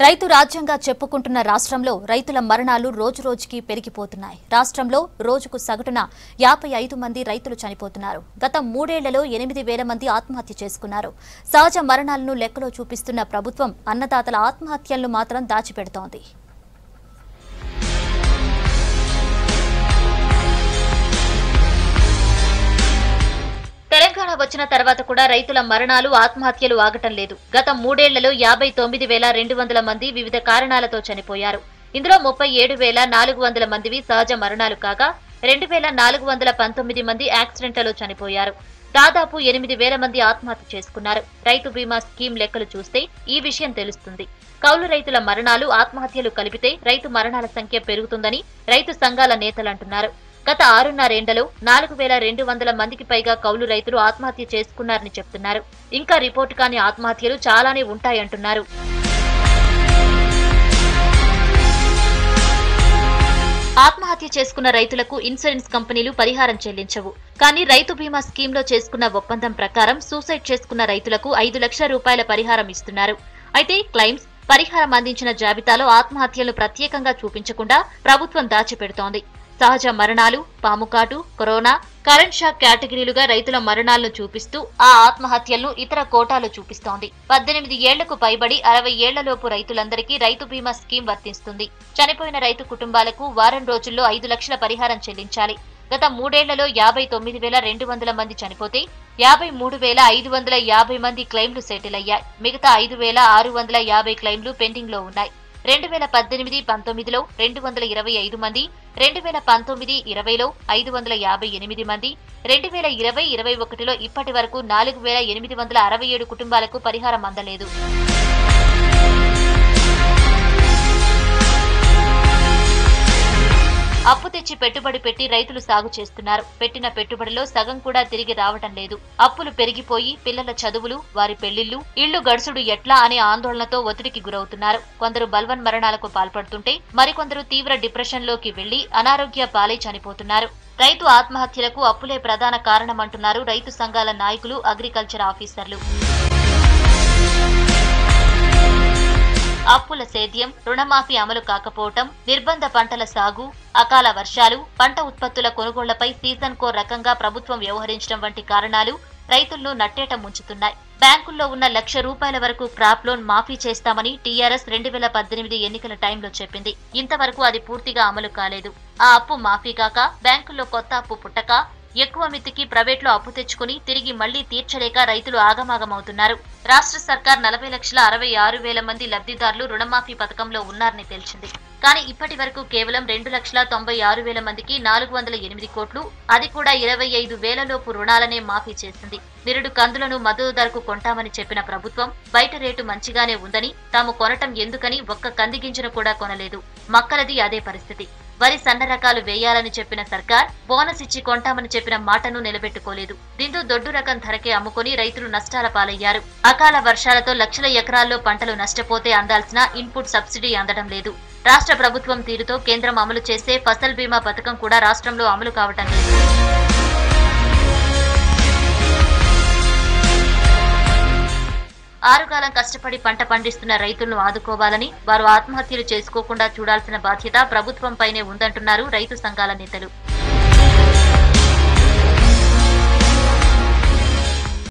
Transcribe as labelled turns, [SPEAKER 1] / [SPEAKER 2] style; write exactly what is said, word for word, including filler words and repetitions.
[SPEAKER 1] రైతు రాజ్యంగా చెప్పుకుంటున్న రాష్ట్రంలో రైతుల మరణాలు రోజురోజుకి పెరిగిపోతున్నాయి. రాష్ట్రంలో రోజుకు సగటున యాభై ఐదు మంది రైతులు చనిపోతున్నారు. గత మూడేళ్లలో ఎనిమిది వేల మంది ఆత్మహత్య చేసుకున్నారు. సహజ మరణాలను లెక్కలో చూపిస్తున్న ప్రభుత్వం అన్నదాతల ఆత్మహత్యలను మాత్రం దాచిపెడుతోంది. తెలంగాణ వచ్చిన తర్వాత కూడా రైతుల మరణాలు ఆత్మహత్యలు ఆగటం లేదు. గత మూడేళ్లలో యాభై తొమ్మిది వేల రెండు వందల మంది వివిధ కారణాలతో చనిపోయారు. ఇందులో ముప్పై ఏడు వేల నాలుగు వందల మందివి సహజ మరణాలు కాగా రెండు వేల నాలుగు వందల పంతొమ్మిది మంది యాక్సిడెంట్లలో చనిపోయారు. దాదాపు ఎనిమిది వేల మంది ఆత్మహత్య చేసుకున్నారు. రైతు బీమా స్కీమ్ లెక్కలు చూస్తే ఈ విషయం తెలుస్తుంది. కౌలు రైతుల మరణాలు ఆత్మహత్యలు కలిపితే రైతు మరణాల సంఖ్య పెరుగుతుందని రైతు సంఘాల నేతలంటున్నారు. గత ఆరున్నరేండలో నాలుగు వేల రెండు వందల మందికి పైగా కౌలు రైతులు ఆత్మహత్య చేసుకున్నారని చెప్తున్నారు. ఇంకా రిపోర్టు కాని ఆత్మహత్యలు చాలానే ఉంటాయంటున్నారు. ఆత్మహత్య చేసుకున్న రైతులకు ఇన్సూరెన్స్ కంపెనీలు పరిహారం చెల్లించవు. కానీ రైతు బీమా స్కీమ్ లో చేసుకున్న ఒప్పందం ప్రకారం సూసైడ్ చేసుకున్న రైతులకు ఐదు లక్షల రూపాయల పరిహారం ఇస్తున్నారు. అయితే క్లెయిమ్స్, పరిహారం అందించిన జాబితాలో ఆత్మహత్యలను ప్రత్యేకంగా చూపించకుండా ప్రభుత్వం దాచిపెడుతోంది. సహజ మరణాలు, పాముకాటు, కరోనా, కరెంట్ షాక్ కేటగిరీలుగా రైతుల మరణాలను చూపిస్తూ ఆ ఆత్మహత్యలను ఇతర కోటాలు చూపిస్తోంది. పద్దెనిమిది ఏళ్లకు పైబడి అరవై ఏళ్లలోపు రైతులందరికీ రైతు బీమా స్కీమ్ వర్తిస్తుంది. చనిపోయిన రైతు కుటుంబాలకు వారం రోజుల్లో ఐదు లక్షల పరిహారం చెల్లించాలి. గత మూడేళ్లలో యాభై తొమ్మిది వేల రెండు వందల మంది చనిపోతే యాభై మూడు వేల ఐదు వందల యాభై మంది క్లెయిమ్లు సెటిల్ అయ్యాయి. మిగతా ఐదు వేల ఆరు వందల యాభై క్లెయిమ్లు పెండింగ్ లో ఉన్నాయి. రెండు వేల పద్దెనిమిది పంతొమ్మిదిలో రెండు వందల ఇరవై ఐదు మంది, రెండు వేల పంతొమ్మిది ఇరవైలో ఐదు వందల యాభై ఎనిమిది మంది, రెండు వేల ఇరవై ఇరవై ఒకటిలో ఇప్పటి వరకు నాలుగు వేల ఎనిమిది వందల అరవై ఏడు కుటుంబాలకు పరిహారం అందలేదు. అప్పు తెచ్చి పెట్టుబడి పెట్టి రైతులు సాగు చేస్తున్నారు. పెట్టిన పెట్టుబడిలో సగం కూడా తిరిగి రావటం లేదు. అప్పులు పెరిగిపోయి పిల్లల చదువులు, వారి పెళ్లిళ్లు, ఇళ్లు గడుసుడు ఎట్లా అనే ఆందోళనతో ఒత్తిడికి గురవుతున్నారు. కొందరు బల్వన్ మరణాలకు పాల్పడుతుంటే మరికొందరు తీవ్ర డిప్రెషన్ లోకి వెళ్లి అనారోగ్య పాలై చనిపోతున్నారు. రైతు ఆత్మహత్యలకు అప్పులే ప్రధాన కారణమంటున్నారు రైతు సంఘాల నాయకులు, అగ్రికల్చర్ ఆఫీసర్లు. అప్పుల సేద్యం, రుణమాఫీ అమలు కాకపోవటం, నిర్బంధ పంటల సాగు, అకాల వర్షాలు, పంట ఉత్పత్తుల కొనుగోళ్లపై సీజన్ కో రకంగా ప్రభుత్వం వ్యవహరించడం వంటి కారణాలు రైతులను నట్టేట ముంచుతున్నాయి. బ్యాంకుల్లో ఉన్న లక్ష రూపాయల వరకు క్రాప్ లోన్ మాఫీ చేస్తామని టీఆర్ఎస్ రెండు వేల పద్దెనిమిది ఎన్నికల టైంలో చెప్పింది. ఇంతవరకు అది పూర్తిగా అమలు కాలేదు. ఆ అప్పు మాఫీ కాక బ్యాంకుల్లో కొత్త అప్పు పుట్టక ఎక్కువ మితికి ప్రైవేట్లో అప్పు తెచ్చుకుని తిరిగి మళ్లీ తీర్చలేక రైతులు ఆగమాగమవుతున్నారు. రాష్ట్ర సర్కార్ నలభై లక్షల అరవై ఆరు వేల మంది లబ్ధిదారులు రుణమాఫీ పథకంలో ఉన్నారని తెలిసింది. కానీ ఇప్పటి వరకు కేవలం రెండు లక్షల తొంభై ఆరు వేల మందికి నాలుగు వందల ఎనిమిది కోట్లు, అది కూడా ఇరవై ఐదు వేల లోపు రుణాలనే మాఫీ చేసింది. నిరుడు కందులను మద్దతు ధరకు కొంటామని చెప్పిన ప్రభుత్వం బయట రేటు మంచిగానే ఉందని, తాము కొనటం ఎందుకని ఒక్క కంది గింజను కూడా కొనలేదు. మక్కలది అదే పరిస్థితి. వరి సన్న రకాలు వేయాలని చెప్పిన సర్కార్ బోనస్ ఇచ్చి కొంటామని చెప్పిన మాటను నిలబెట్టుకోలేదు. దీంతో దొడ్డు రకం ధరకే అమ్ముకుని రైతులు నష్టాల పాలయ్యారు. అకాల వర్షాలతో లక్షల ఎకరాల్లో పంటలు నష్టపోతే అందాల్సిన ఇన్పుట్ సబ్సిడీ అందడం లేదు. రాష్ట్ర ప్రభుత్వం తీరుతో కేంద్రం అమలు చేసే ఫసల్ బీమా పథకం కూడా రాష్ట్రంలో అమలు కావటం లేదు. ఆరుగాలం కష్టపడి పంట పండిస్తున్న రైతులను ఆదుకోవాలని, వారు ఆత్మహత్యలు చేసుకోకుండా చూడాల్సిన బాధ్యత ప్రభుత్వంపైనే ఉందంటున్నారు రైతు సంఘాల నేతలు.